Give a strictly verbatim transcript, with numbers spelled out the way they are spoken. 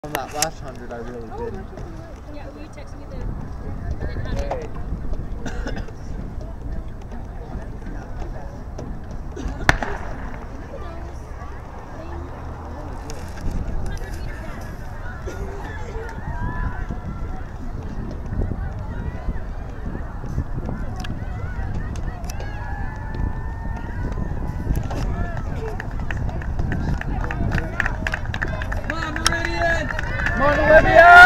On that last hundred, I really didn't. Yeah, will you text me the, the hey. Come on, Olivia!